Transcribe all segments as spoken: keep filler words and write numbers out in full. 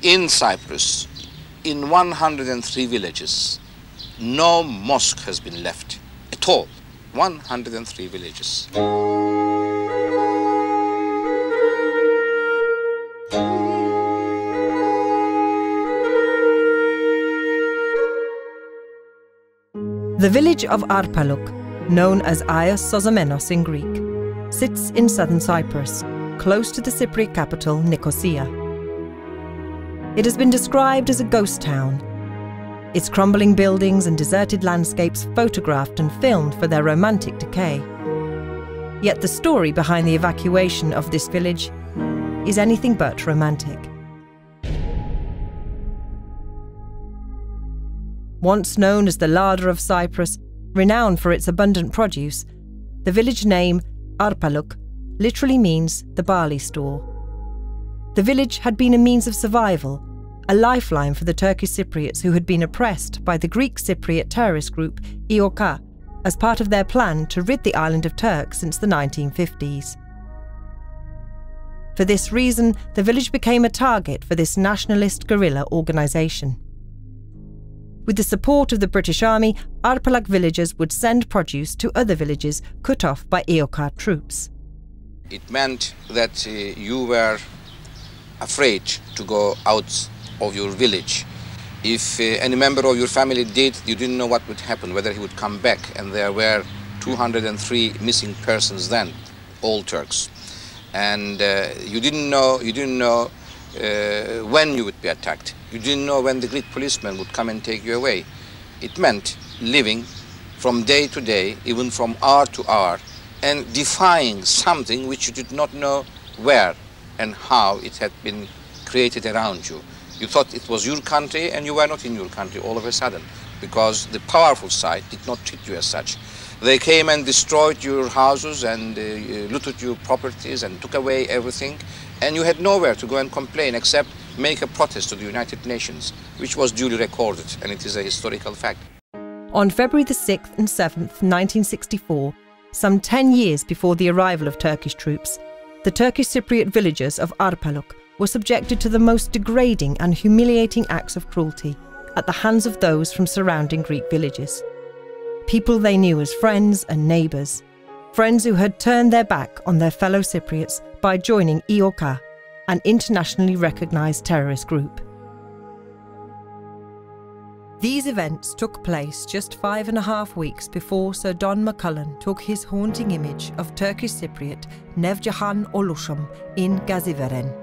In Cyprus, in one hundred three villages, no mosque has been left at all. one hundred three villages. The village of Arpalık, known as Agios Sozomenos in Greek, sits in southern Cyprus, close to the Cypriot capital, Nicosia. It has been described as a ghost town, its crumbling buildings and deserted landscapes photographed and filmed for their romantic decay. Yet the story behind the evacuation of this village is anything but romantic. Once known as the larder of Cyprus, renowned for its abundant produce, the village name Arpalık literally means the barley store. The village had been a means of survival, a lifeline for the Turkish Cypriots who had been oppressed by the Greek Cypriot terrorist group EOKA as part of their plan to rid the island of Turks since the nineteen fifties. For this reason, the village became a target for this nationalist guerrilla organisation. With the support of the British Army, Arpalık villagers would send produce to other villages cut off by EOKA troops. It meant that uh, you were afraid to go out of your village. If uh, any member of your family did, you didn't know what would happen, whether he would come back, and there were two hundred three missing persons then, all Turks. And uh, you didn't know, you didn't know uh, when you would be attacked. You didn't know when the Greek policemen would come and take you away. It meant living from day to day, even from hour to hour, and defying something which you did not know where and how it had been created around you. You thought it was your country, and you were not in your country all of a sudden, because the powerful side did not treat you as such. They came and destroyed your houses and uh, looted your properties and took away everything, and you had nowhere to go and complain except make a protest to the United Nations, which was duly recorded, and it is a historical fact. On February the sixth and seventh, nineteen sixty-four, some ten years before the arrival of Turkish troops, the Turkish Cypriot villagers of Arpalık were subjected to the most degrading and humiliating acts of cruelty at the hands of those from surrounding Greek villages. People they knew as friends and neighbours, friends who had turned their back on their fellow Cypriots by joining EOKA, an internationally recognised terrorist group. These events took place just five and a half weeks before Sir Don McCullum took his haunting image of Turkish Cypriot Nevcihan Oluşum in Gaziveren.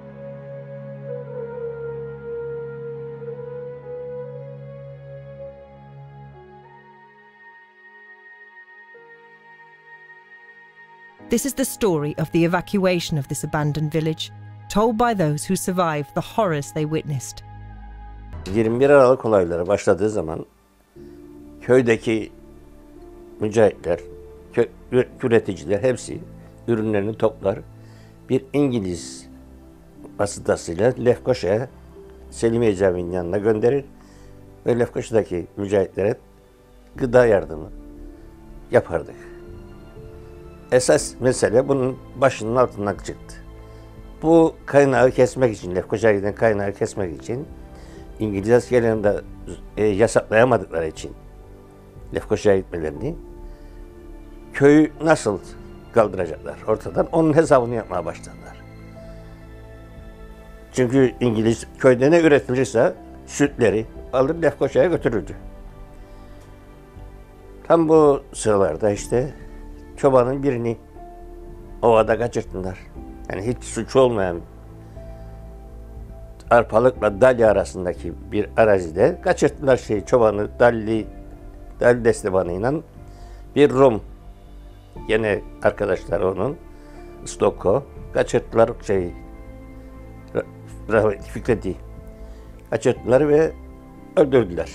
This is the story of the evacuation of this abandoned village, told by those who survived the horrors they witnessed. yirmi bir Aralık olayları başladığı zaman köydeki mücahitler, kö üreticiler hepsi ürünlerini toplar. Bir İngiliz vasıtasıyla Lefkoşa'ya, Selimiye Camii'nin yanına gönderir ve Lefkoşa'daki mücahitlere gıda yardımı yapardık. Esas mesele bunun başının altından çıktı. Bu kaynağı kesmek için, Lefkoşa'ya giden kaynağı kesmek için İngiliz askerlerini de e, yasaklayamadıkları için Lefkoşa'ya gitmelerini, köyü nasıl kaldıracaklar ortadan, onun hesabını yapmaya başladılar. Çünkü İngiliz köyde ne üretilirse sütleri alır Lefkoşa'ya götürürdü. Tam bu sıralarda işte çobanın birini ovada kaçırttılar. Yani hiç suç olmayan Arpalık'la Dalya arasındaki bir arazide kaçırttılar şeyi, çobanı Dalli, Dalli Destebanı'yla bir Rum, gene arkadaşlar onun, Stokko, kaçırttılar şeyi, rahmetli Fikret'i kaçırttılar ve öldürdüler.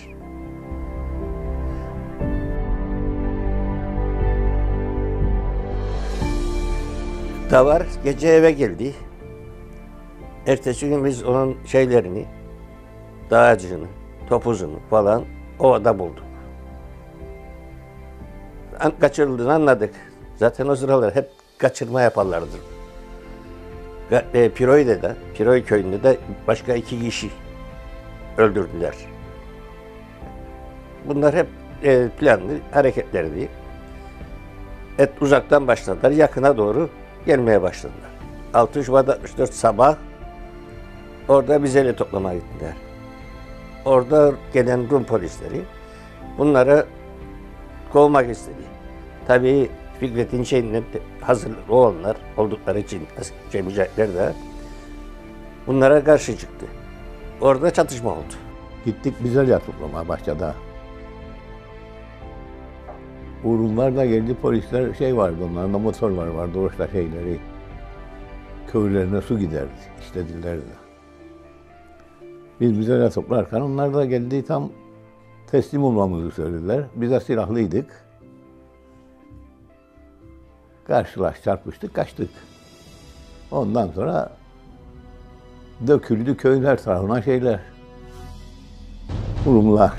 Davar gece eve geldi. Ertesi gün biz onun şeylerini, dağcığını, topuzunu falan ovada bulduk. Kaçırıldığını anladık. Zaten o sıralar hep kaçırma yaparlardı. E, Piroy'da da, Piroy köyünde de başka iki kişi öldürdüler. Bunlar hep e, planlı hareketlerdi. Et uzaktan başladılar, yakına doğru gelmeye başladılar. altı Şubat altmış dört sabah orada vizeyle toplamaya gittiler. Orada gelen Rum polisleri bunlara kovmak istedi. Tabii Fikret'in şeyinden hazırlıklı olanlar oldukları için şey, mücahitler de bunlara karşı çıktı. Orada çatışma oldu. Gittik vizeyle toplamaya başladı. Rumlar da geldi, polisler şey vardı, onlarda motorlar vardı, orada şeyleri. Köylerine su giderdi, istedilerdi. Biz vizeyle toplarken onlar da geldi, tam teslim olmamızı söylediler. Biz de silahlıydık. Karşılaş, çarpıştık, kaçtık. Ondan sonra döküldü köyün her tarafına şeyler. Rumlar.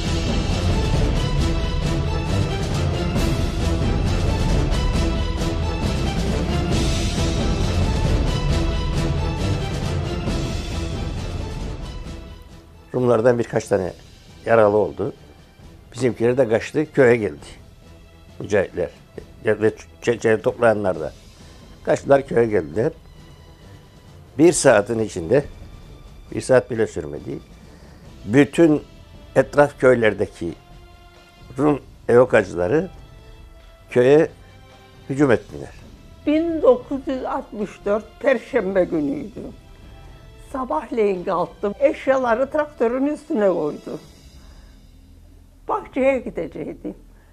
Rumlardan birkaç tane yaralı oldu. Bizimkiler de kaçtı, köye geldi. Mücahitler ve çeçeği toplayanlar da. Kaçtılar, köye geldiler. Bir saatin içinde, bir saat bile sürmedi, bütün etraf köylerdeki Rum EOKA'cıları köye hücum ettiler. bin dokuz yüz altmış dört Perşembe günüydü. Sabahleyin kalktım, eşyaları traktörün üstüne koydu. Bahçeye gidecektim.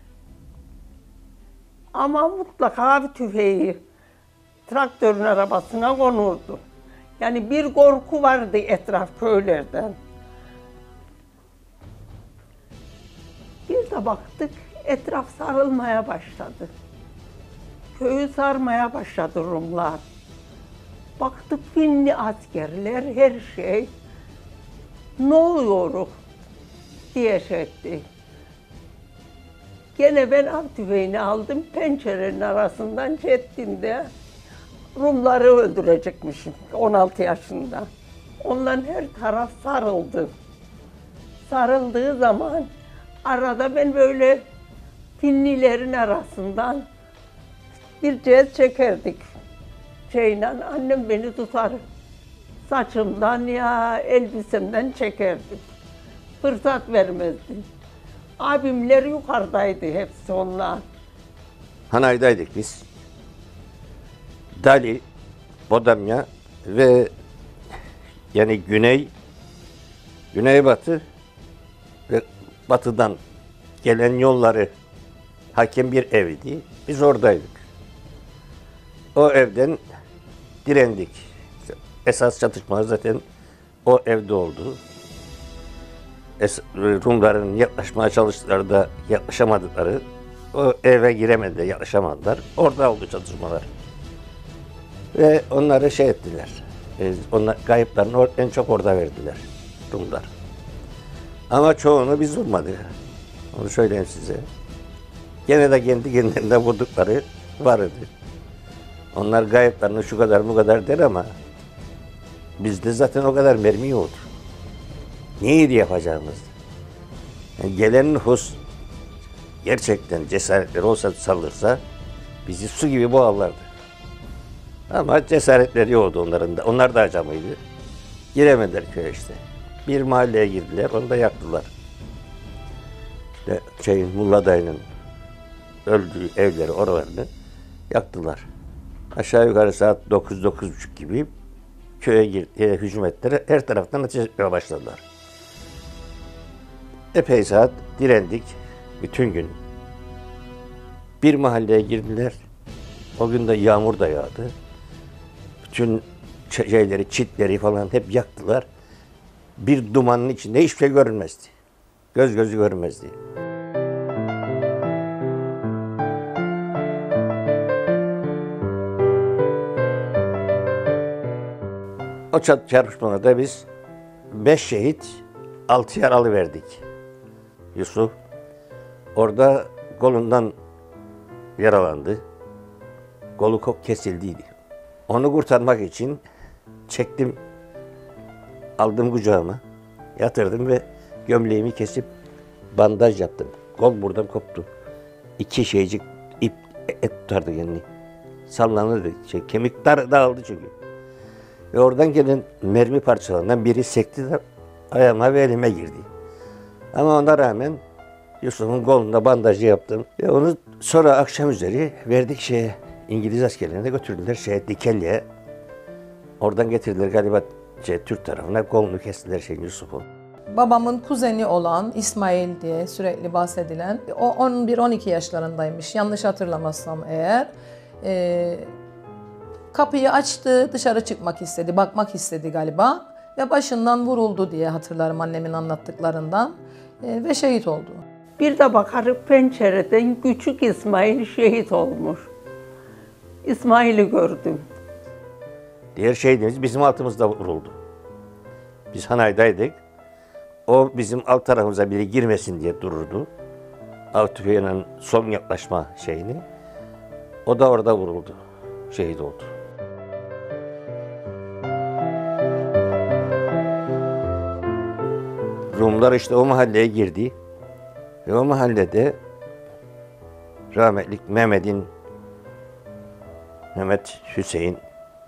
Ama mutlaka bir tüfeği traktörün arabasına konurdu. Yani bir korku vardı etraf köylerden. Bir de baktık, etraf sarılmaya başladı. Köyü sarmaya başladı Rumlar. Baktık Finli askerler, her şey. Ne oluyor diye şey etti. Gene ben av tüfeğini aldım, pencerenin arasından çettiğimde Rumları öldürecekmişim on altı yaşında. Onların her taraf sarıldı. Sarıldığı zaman arada ben böyle Finlilerin arasından bir cez çekerdik. Şeyle annem beni tutar. Saçımdan ya elbisemden çekerdi. Fırsat vermezdi. Abimler yukarıdaydı hepsi onlar. Hanay'daydık biz. Dali, Bodamya ve yani güney, güneybatı ve batıdan gelen yolları hakem bir evdi. Biz oradaydık. O evden direndik. Esas çatışmalar zaten o evde oldu. Es Rumların yaklaşmaya çalıştıkları da yaklaşamadıkları, o eve giremedi, yaklaşamadılar. Orada oldu çatışmalar. Ve onları şey ettiler. E, onlar kayıplarını en çok orada verdiler Rumlar. Ama çoğunu biz vurmadık. Onu söyleyeyim size. Gene de kendi kendilerine vurdukları vardı. Onlar kayıplarını şu kadar bu kadar der ama bizde zaten o kadar mermi yoktu. Neydi yapacağımız? Yani gelen nüfus gerçekten cesaretleri olsa saldırsa bizi su gibi boğarlardı. Ama cesaretleri yoktu onların da. Onlar da acamıydı. Giremediler köye işte. Bir mahalleye girdiler, onu da yaktılar. İşte şeyin, Mulla dayının öldüğü evleri, oralarını yaktılar. Aşağı yukarı saat dokuz dokuz buçuk gibi köye girdi, hücum ettiler. Her taraftan ateş etmeye başladılar. Epey saat direndik bütün gün. Bir mahalleye girdiler. O gün de yağmur da yağdı. Bütün şeyleri, çitleri falan hep yaktılar. Bir dumanın içinde hiçbir şey görünmezdi. Göz gözü görünmezdi. O çarpışmalarda biz beş şehit, altı yaralı verdik. Yusuf orada kolundan yaralandı. Kolu kok kesildiydi. Onu kurtarmak için çektim, aldım kucağıma, yatırdım ve gömleğimi kesip bandaj yaptım. Kol buradan koptu. İki şeycik ip, et tutardı kendini. Sallanırdı. Şey, kemik dar, dağıldı çünkü. Ve oradan gelen mermi parçalarından biri sekti de ayağıma ve elime girdi. Ama ona rağmen Yusuf'un kolunda bandajı yaptım. Ve onu sonra akşam üzeri verdik şeye, İngiliz askerlerine götürdüler şeye, Dikeli'ye. Oradan getirdiler galiba şey, Türk tarafına, kolunu kestiler şey Yusuf'un. Babamın kuzeni olan İsmail diye sürekli bahsedilen, o on bir on iki yaşlarındaymış yanlış hatırlamazsam eğer. Ee, kapıyı açtı, dışarı çıkmak istedi, bakmak istedi galiba ve başından vuruldu diye hatırlarım annemin anlattıklarından ee, ve şehit oldu. Bir de bakarıp pencereden küçük İsmail şehit olmuş. İsmail'i gördüm. Diğer şehidimiz bizim altımızda vuruldu. Biz Hanay'daydık. O bizim alt tarafımıza biri girmesin diye dururdu. Av tüfeğinin son yaklaşma şeyini. O da orada vuruldu. Şehit oldu. Rumlar işte o mahalleye girdi. Ve o mahallede rahmetli Mehmet'in, Mehmet Hüseyin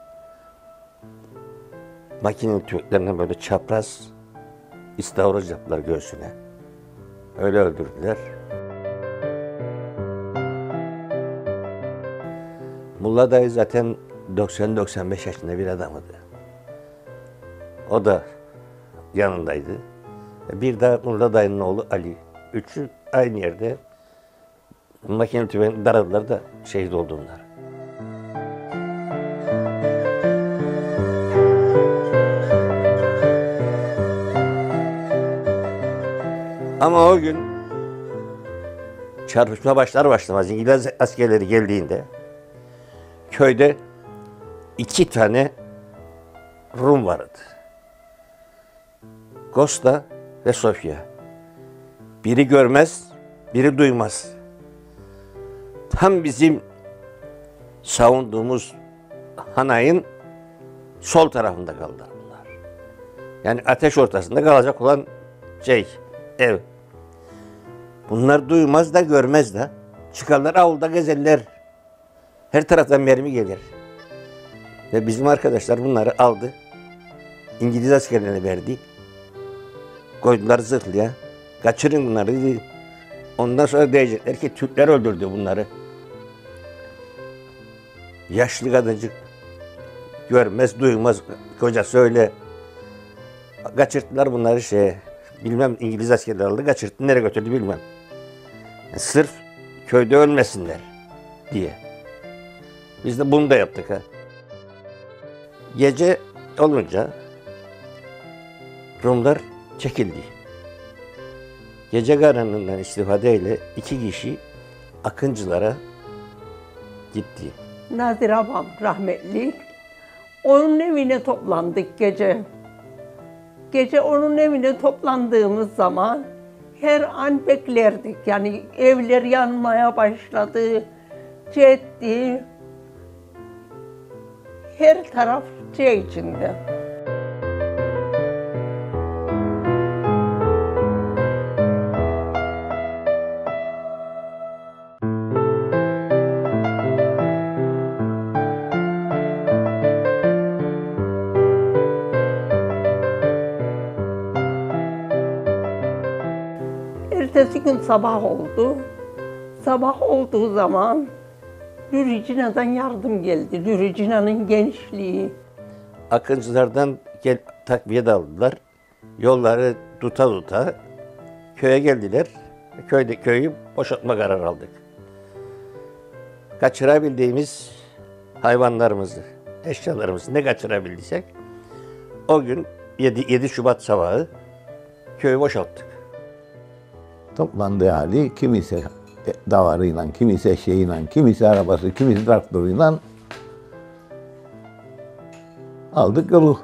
makinenin tüfeklerinden böyle çapraz istavroz yaptılar göğsüne. Öyle öldürdüler. Mulla dayı zaten doksan doksan beş yaşında bir adamdı. O da yanındaydı. Bir de Mulla dayının oğlu Ali. Üçü aynı yerde makine tüfeğini daradılar da şehit oldu onlar. Ama o gün çarpışma başlar başlamaz İngiliz askerleri geldiğinde köyde iki tane Rum vardı. Costa ve Sofya. Biri görmez, biri duymaz. Tam bizim savunduğumuz Hanay'ın sol tarafında kaldılar bunlar. Yani ateş ortasında kalacak olan şey, ev. Bunlar duymaz da görmez de. Çıkarlar avluda gezerler. Her taraftan mermi gelir. Ve bizim arkadaşlar bunları aldı. İngiliz askerlerine verdi. Koydular zırhlıya. Kaçırın bunları dedi. Ondan sonra diyecekler ki Türkler öldürdü bunları. Yaşlı kadıncık görmez, duymaz. Kocası öyle. Kaçırttılar bunları şeye. Bilmem İngiliz askerler aldı, kaçırttı. Nereye götürdü bilmem. Yani sırf köyde ölmesinler diye. Biz de bunu da yaptık ha. Gece olunca Rumlar çekildi. Gece karanlığından istifadeyle iki kişi Akıncılara gitti. Nazir abam rahmetli. Onun evine toplandık gece. Gece onun evine toplandığımız zaman her an beklerdik. Yani evler yanmaya başladı, cetti. Her taraf şey içinde. Ertesi gün sabah oldu. Sabah olduğu zaman Lüricina'dan yardım geldi. Lüricina'nın gençliği. Akıncılardan gel, takviye de aldılar. Yolları tuta tuta köye geldiler. Köyde köyü boşaltma kararı aldık. Kaçırabildiğimiz hayvanlarımızı, eşyalarımızı ne kaçırabildiysek o gün yedi Şubat sabahı köyü boşalttık. Toplandığı hali kimisi davarıyla, kimisi eşeğiyle, kimisi arabası, kimisi traktörüyle aldık yolu.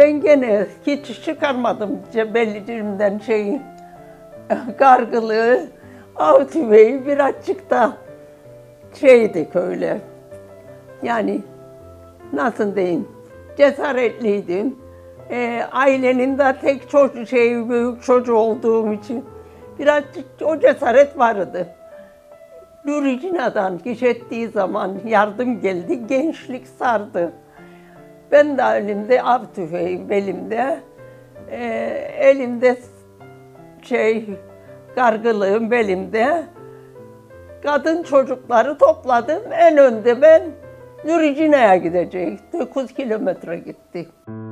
Ben gene hiç çıkarmadım bellicimden şeyi, gargılığı, av tüfeği birazcık da şeydik öyle. Yani nasıl diyeyim, cesaretliydim. E, ailenin de tek çocuk şey, büyük çocuğu olduğum için birazcık o cesaret vardı. Luricina'dan giş ettiği zaman yardım geldi, gençlik sardı. Ben de elimde av tüfeği, belimde, e, elimde şey, gargılığım belimde. Kadın çocukları topladım, en önde ben Luricina'ya gidecektik. dokuz kilometre gittik.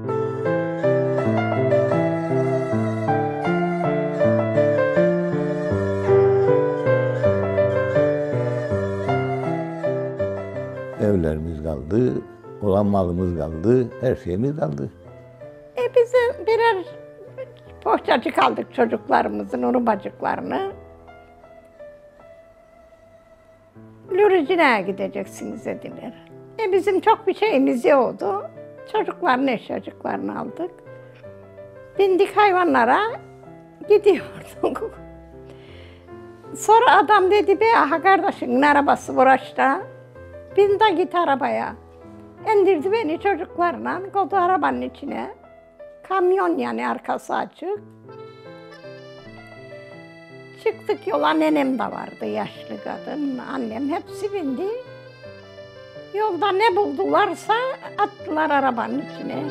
Evlerimiz kaldı, olan malımız kaldı, her şeyimiz kaldı. E bize birer poğaçacı kaldık çocuklarımızın, onun bacıklarını. Luricina'ya gideceksiniz dediler. E bizim çok bir şeyimiz yoktu. Çocukların eşyacıklarını aldık. Bindik hayvanlara, gidiyorduk. Sonra adam dedi be, aha kardeşinin arabası uğraşta. Bin de git arabaya. İndirdi beni çocuklarla, koydu arabanın içine. Kamyon yani, arkası açık. Çıktık yola, nenem de vardı, yaşlı kadın, annem hepsi bindi. Yolda ne buldularsa attılar arabanın içine.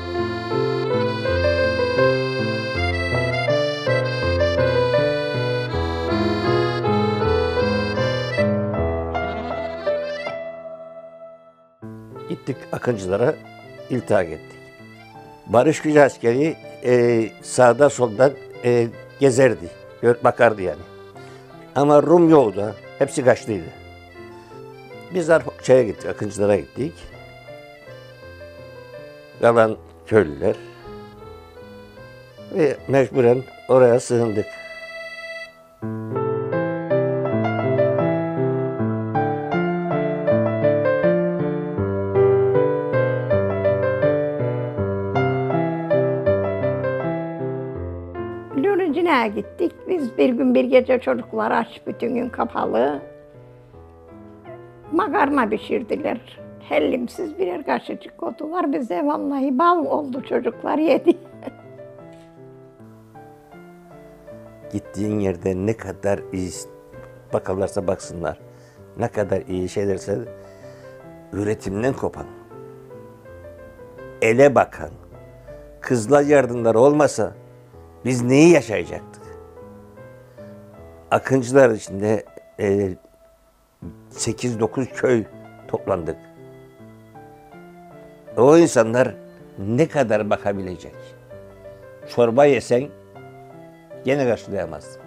Gittik Akıncılara, iltihak ettik. Barış Gücü askeri e, sağda solda e, gezerdi, bakardı yani. Ama Rum yoktu, hepsi kaçtıydı. Biz Arpalık'a gittik, Akıncılara gittik. Kalan köylüler ve mecburen oraya sığındık. Luricina'ya gittik. Biz bir gün bir gece çocuklar aç, bütün gün kapalı. Makarna pişirdiler. Hellimsiz birer kaşıcık koydular bize. Vallahi bal oldu, çocuklar yedi. Gittiğin yerde ne kadar iyi bakarlarsa baksınlar, ne kadar iyi şeylerse üretimden kopan, ele bakan, kızlar yardımları olmasa biz neyi yaşayacaktık? Akıncılar içinde e, sekiz dokuz köy toplandık. O insanlar ne kadar bakabilecek? Çorba yesen gene karşılayamaz.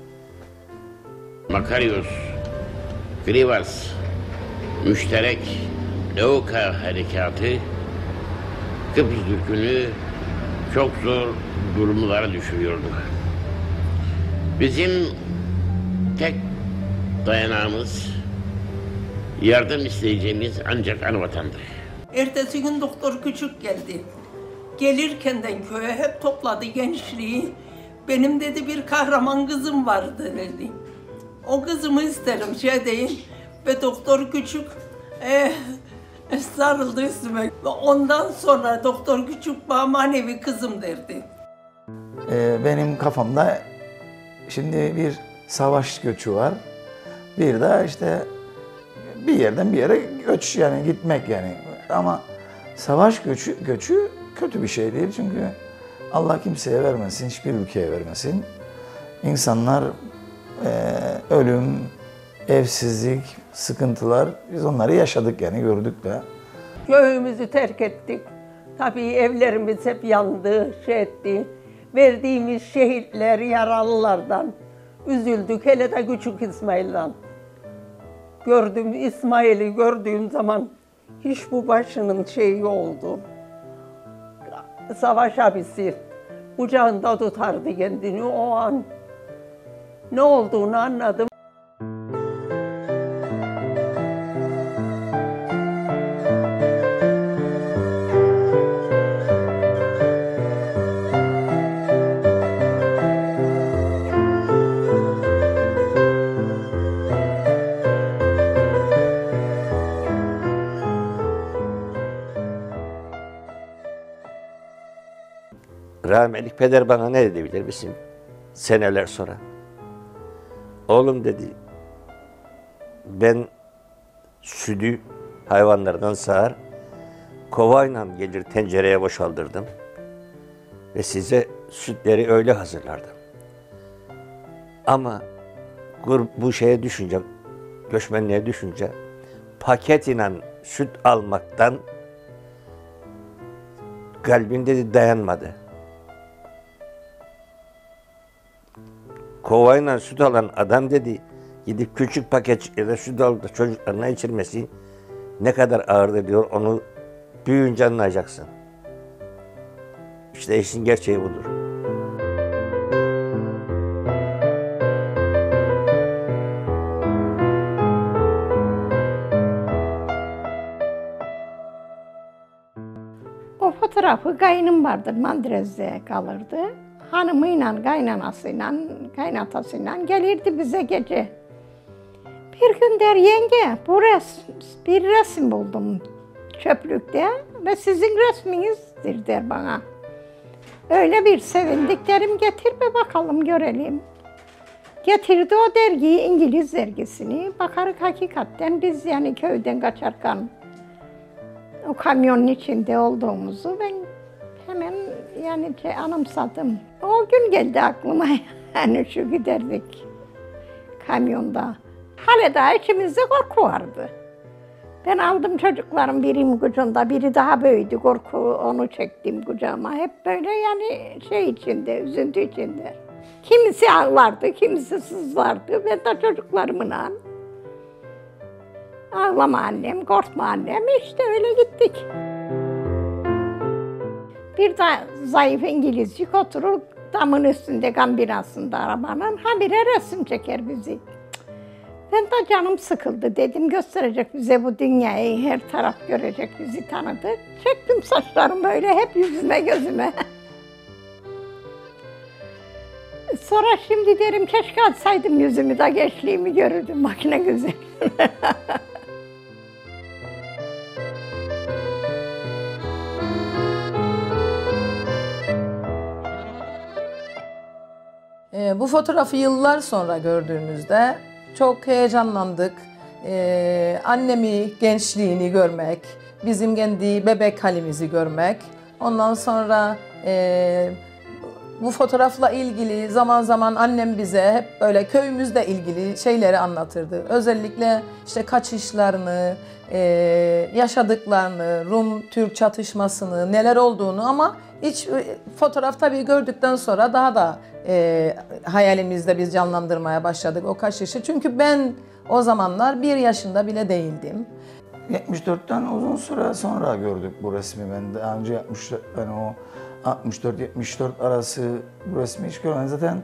Agios Sozomenos müşterek EOKA harekatı Kıbrıs Türk'ünü çok zor durumlara düşürüyordu. Bizim tek dayanağımız, yardım isteyeceğimiz ancak ana vatandı. Ertesi gün doktor küçük geldi. Gelirken de köye hep topladı gençliği. Benim dedi bir kahraman kızım vardı dedi. O kızımı isterim şey değil. Ve doktor küçük e, sarıldı üstüme. Ondan sonra doktor küçük bana manevi kızım derdi. Ee, benim kafamda şimdi bir savaş göçü var. Bir de işte bir yerden bir yere göç, yani gitmek yani. Ama savaş göçü, göçü kötü bir şey değil çünkü Allah kimseye vermesin, hiçbir ülkeye vermesin. İnsanlar e, ölüm, evsizlik, sıkıntılar, biz onları yaşadık yani, gördük de. Köyümüzü terk ettik. Tabii evlerimiz hep yandı, şey etti. Verdiğimiz şehitler, yaralılardan üzüldük. Hele de küçük İsmail'den. Gördüm, İsmail'i gördüğüm zaman hiç bu başının şeyi oldu. Savaş abisi kucağında tutardı kendini o an. Ne olduğunu anladım. rahmetli peder bana ne dedi bilir misin? Seneler sonra. Oğlum dedi, ben sütü hayvanlardan sağar, kovayla gelir tencereye boşaldırdım ve size sütleri öyle hazırlardım. Ama bu şeye düşünce, göçmenliğe düşünce, paket ile süt almaktan kalbim dedi dayanmadı. Kovayla süt alan adam dedi, gidip küçük paketçiklere süt alıp da çocuklarına içirmesi ne kadar ağırdır diyor, onu büyüyünce anlayacaksın. İşte işin gerçeği budur. O fotoğrafı kaynım vardır, Mandrez'de kalırdı. Hanımıyla, kaynanasıyla, kaynatasıyla gelirdi bize gece. Bir gün der, yenge bu resim, bir resim buldum çöplükte ve sizin resminizdir der bana. Öyle bir sevindik, derim getir be bakalım görelim. Getirdi o dergiyi, İngiliz dergisini. Bakarık hakikaten biz yani köyden kaçarken o kamyonun içinde olduğumuzu ben hemen yani şey anımsadım. O gün geldi aklıma, yani şu giderdik kamyonda. Hala daha içimizde korku vardı. Ben aldım çocuklarım birim kucağında, biri daha büyüdü, korku onu çektim kucağıma. Hep böyle yani şey içinde, üzüntü içinde. Kimisi ağlardı, kimisi sızlardı. Ben de çocuklarımla. Ağlama annem, korkma annem, işte öyle gittik. Bir de zayıf İngilizcik oturur damın üstünde kambinasında arabanın, habire resim çeker bizi. Ben de canım sıkıldı, dedim gösterecek bize bu dünyayı, her taraf görecek, bizi tanıdı. Çektim saçlarım böyle hep yüzüme gözüme. Sonra şimdi derim keşke açsaydım yüzümü de gençliğimi görürdüm, makine güzel. E, bu fotoğrafı yıllar sonra gördüğümüzde çok heyecanlandık. E, annemi, gençliğini görmek, bizim kendi bebek halimizi görmek. Ondan sonra e, bu fotoğrafla ilgili zaman zaman annem bize hep böyle köyümüzle ilgili şeyleri anlatırdı. Özellikle işte kaçışlarını, e, yaşadıklarını, Rum-Türk çatışmasını, neler olduğunu, ama hiç fotoğraf tabii gördükten sonra daha da e, hayalimizde biz canlandırmaya başladık o kaçışı. Çünkü ben o zamanlar bir yaşında bile değildim. yetmiş dörtten uzun süre sonra gördük bu resmi. Ben daha önce yapmış, yani o altmış dört yetmiş dört arası bu resmi hiç görmedim. Zaten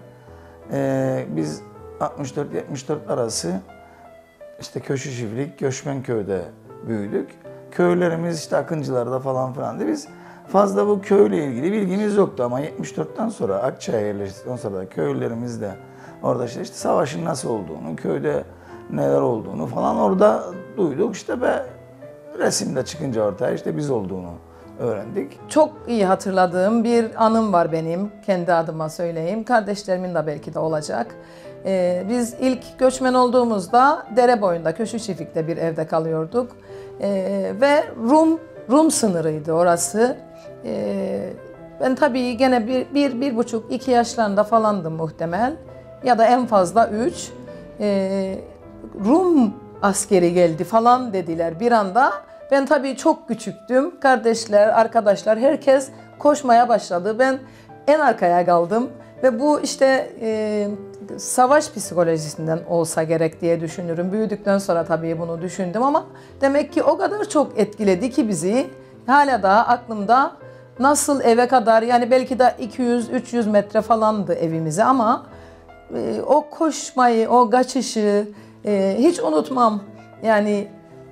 e, biz altmış dört yetmiş dört arası işte Köşü Çiftlik, Göçmenköy'de büyüdük. Köylerimiz işte Akıncılar'da falan filandı. Biz fazla bu köyle ilgili bilgimiz yoktu ama yetmiş dörtten sonra Akçay'a yerleştikten sonra da köylerimizde orada işte, işte savaşın nasıl olduğunu, köyde neler olduğunu falan orada duyduk. İşte be resimde çıkınca ortaya işte biz olduğunu öğrendik. Çok iyi hatırladığım bir anım var benim, kendi adıma söyleyeyim. Kardeşlerimin de belki de olacak. Ee, biz ilk göçmen olduğumuzda dere boyunda, Köşü Çiftlik'te bir evde kalıyorduk. Ee, ve Rum Rum sınırıydı orası. Ee, ben tabii gene bir, bir, bir buçuk, iki yaşlarında falandım muhtemel. Ya da en fazla üç. Ee, Rum askeri geldi falan dediler bir anda. Ben tabii çok küçüktüm. Kardeşler, arkadaşlar, herkes koşmaya başladı. Ben en arkaya kaldım. Ve bu işte e, savaş psikolojisinden olsa gerek diye düşünürüm. Büyüdükten sonra tabii bunu düşündüm ama demek ki o kadar çok etkiledi ki bizi. Hala da aklımda nasıl eve kadar, yani belki de iki yüz üç yüz metre falandı evimize ama e, o koşmayı, o kaçışı e, hiç unutmam. Yani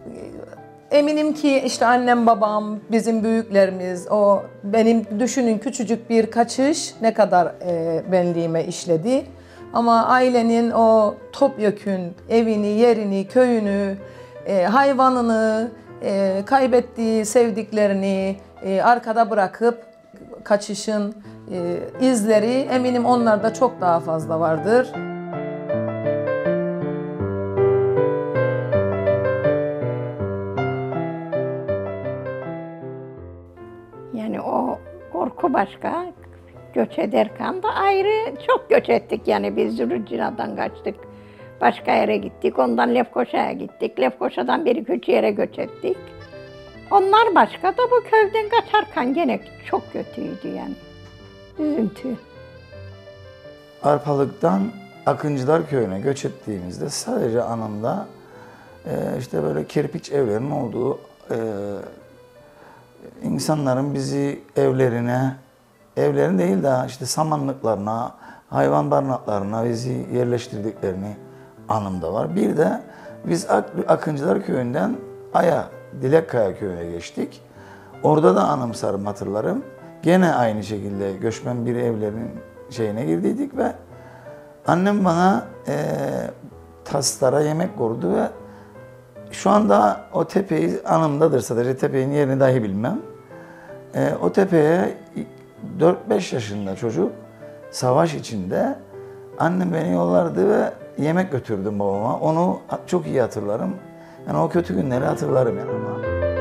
e, eminim ki işte annem, babam, bizim büyüklerimiz, o benim düşünün küçücük bir kaçış ne kadar e, benliğime işledi. Ama ailenin o topyekün evini, yerini, köyünü, e, hayvanını, e, kaybettiği sevdiklerini e, arkada bırakıp kaçışın e, izleri eminim onlarda çok daha fazla vardır. Yani o korku başka, göç ederken de ayrı çok göç ettik. Yani biz Zürücüna'dan kaçtık, başka yere gittik, ondan Lefkoşa'ya gittik, Lefkoşa'dan bir iki üç yere göç ettik. Onlar başka da bu köyden kaçarken gene çok kötüydü yani, üzüntü. Arpalık'tan Akıncılar Köyü'ne göç ettiğimizde sadece anımda e, işte böyle kirpiç evlerin olduğu, e, insanların bizi evlerine, evlerin değil de işte samanlıklarına, hayvan barınaklarına bizi yerleştirdiklerini anımda var. Bir de biz Ak Akıncılar Köyü'nden Aya, Dilekkaya Köyü'ne geçtik. Orada da anımsarım, hatırlarım. Gene aynı şekilde göçmen bir evlerin şeyine girdiydik ve annem bana e, taslara yemek koydu ve şu anda o tepeyi anımdadır, sadece tepenin yerini dahi bilmem. E, o tepeye dört beş yaşında çocuk savaş içinde annem beni yollardı ve yemek götürdüm babama. Onu çok iyi hatırlarım. Yani o kötü günleri hatırlarım yani ama.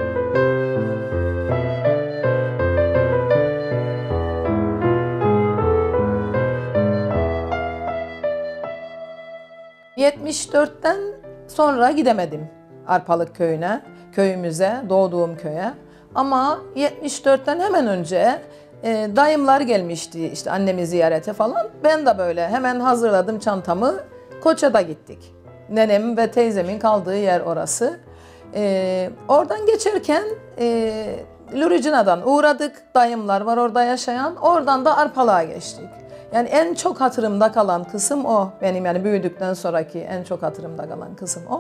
yetmiş dörtten sonra gidemedim Arpalık köyüne, köyümüze, doğduğum köye. Ama yetmiş dörtten hemen önce e, dayımlar gelmişti işte annemi ziyarete falan. Ben de böyle hemen hazırladım çantamı, Koça'da gittik. Nenem ve teyzemin kaldığı yer orası. E, oradan geçerken e, Luricina'dan uğradık, dayımlar var orada yaşayan. Oradan da Arpalık'a geçtik. Yani en çok hatırımda kalan kısım o. Benim yani büyüdükten sonraki en çok hatırımda kalan kısım o.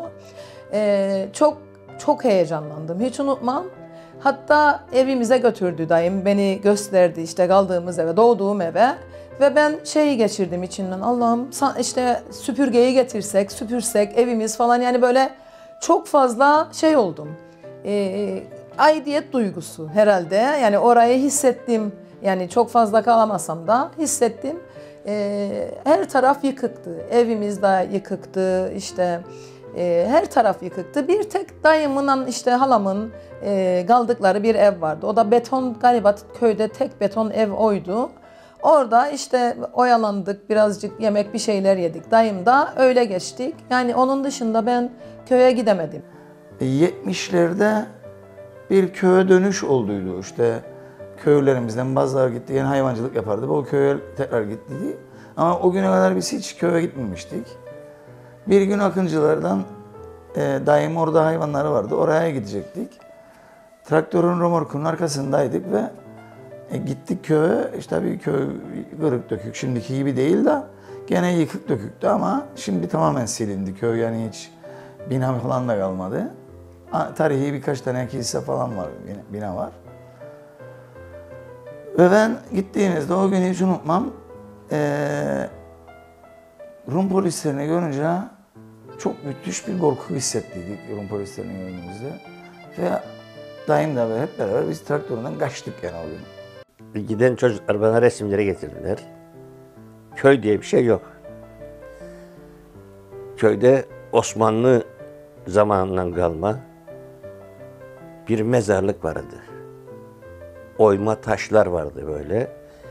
Ee, çok çok heyecanlandım. Hiç unutmam. Hatta evimize götürdü dayım. Beni gösterdi işte kaldığımız eve, doğduğum eve. Ve ben şeyi geçirdim içinden. Allah'ım işte süpürgeyi getirsek, süpürsek evimiz falan, yani böyle çok fazla şey oldum. Ee, aidiyet duygusu herhalde. Yani orayı hissettim. Yani çok fazla kalamasam da hissettim. Ee, her taraf yıkıktı. Evimiz de yıkıktı. İşte e, her taraf yıkıktı. Bir tek dayımın, işte halamın e, kaldıkları bir ev vardı. O da beton, galiba köyde tek beton ev oydu. Orada işte oyalandık, birazcık yemek bir şeyler yedik. Dayım da öyle geçtik. Yani onun dışında ben köye gidemedim. yetmişlerde bir köye dönüş olduydu işte. Köylerimizden bazıları gitti, yani hayvancılık yapardı. O köye tekrar gitti. Ama o güne kadar biz hiç köye gitmemiştik. Bir gün Akıncılardan e, dayım orada hayvanları vardı. Oraya gidecektik. Traktörün remorkunun arkasındaydık ve e, gittik köye. İşte bir köy kırık dökük. Şimdiki gibi değil de gene yıkık döküktü ama şimdi tamamen silindi köy. Yani hiç bina falan da kalmadı. Tarihi birkaç tane kilise falan var, bina var. Ve ben gittiğimizde o günü hiç unutmam, ee, Rum polislerini görünce çok müthiş bir korku hissettiydik Rum polislerini gördüğümüzde. Ve dayım da ve hep beraber biz traktöründen kaçtık yani o gün. Giden çocuklar bana resimleri getirdiler. Köy diye bir şey yok. Köyde Osmanlı zamanından kalma bir mezarlık vardı. Oyma taşlar vardı böyle.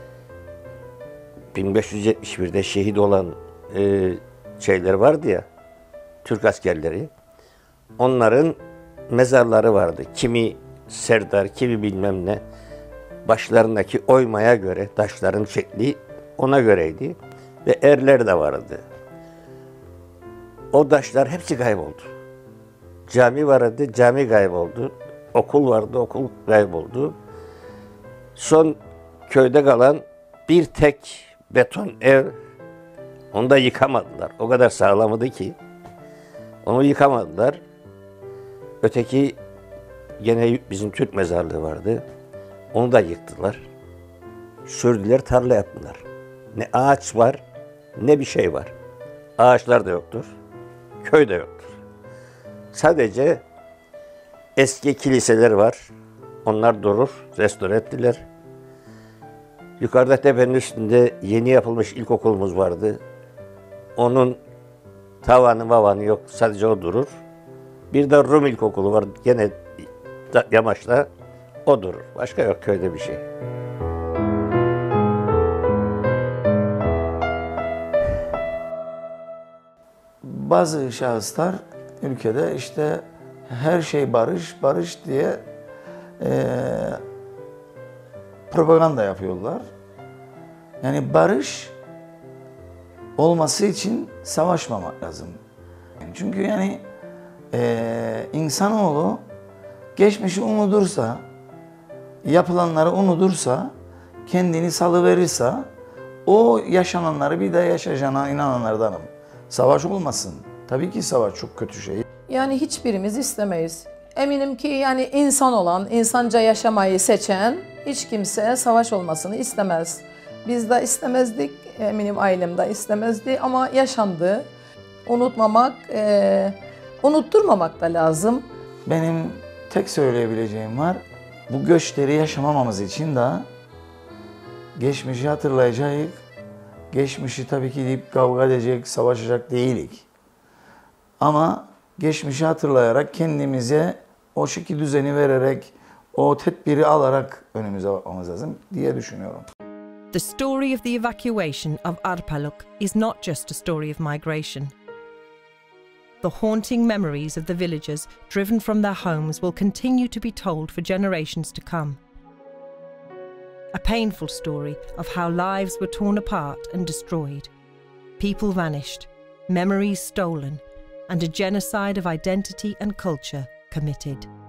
bin beş yüz yetmiş bir'de şehit olan e, şeyler vardı ya, Türk askerleri. Onların mezarları vardı. Kimi serdar, kimi bilmem ne. Başlarındaki oymaya göre taşların şekli ona göreydi. Ve erler de vardı. O taşlar hepsi kayboldu. Cami vardı, cami kayboldu. Okul vardı, okul kayboldu. Son köyde kalan bir tek beton ev, onu da yıkamadılar. O kadar sağlamdı ki onu yıkamadılar. Öteki gene bizim Türk mezarlığı vardı. Onu da yıktılar. Sürdüler, tarla yaptılar. Ne ağaç var, ne bir şey var. Ağaçlar da yoktur, köy de yoktur. Sadece eski kiliseler var. Onlar durur, restore ettiler. Yukarıda tepenin üstünde yeni yapılmış ilkokulumuz vardı. Onun tavanı mavanı yok, sadece o durur. Bir de Rum ilkokulu var, gene yamaçta, o durur. Başka yok köyde bir şey. Bazı şahıslar ülkede işte her şey barış, barış diye e, propaganda yapıyorlar. Yani barış olması için savaşmamak lazım. Çünkü yani e, insanoğlu geçmişi unutursa, yapılanları unutursa, kendini salıverirse, o yaşananları bir daha yaşayacağına inananlardanım. Savaş olmasın. Tabii ki savaş çok kötü şey. Yani hiçbirimiz istemeyiz. Eminim ki yani insan olan, insanca yaşamayı seçen hiç kimse savaş olmasını istemez. Biz de istemezdik, eminim ailem de istemezdi ama yaşandı. Unutmamak, e, unutturmamak da lazım. Benim tek söyleyebileceğim var, bu göçleri yaşamamamız için de geçmişi hatırlayacağız. Geçmişi tabii ki deyip kavga edecek, savaşacak değilik. Ama geçmişi hatırlayarak kendimize o şekil düzeni vererek, o tedbiri alarak önümüze bakmamız lazım diye düşünüyorum. The story of the evacuation of Arpalık is not just a story of migration. The haunting memories of the villagers driven from their homes will continue to be told for generations to come. A painful story of how lives were torn apart and destroyed, people vanished, memories stolen, and a genocide of identity and culture committed.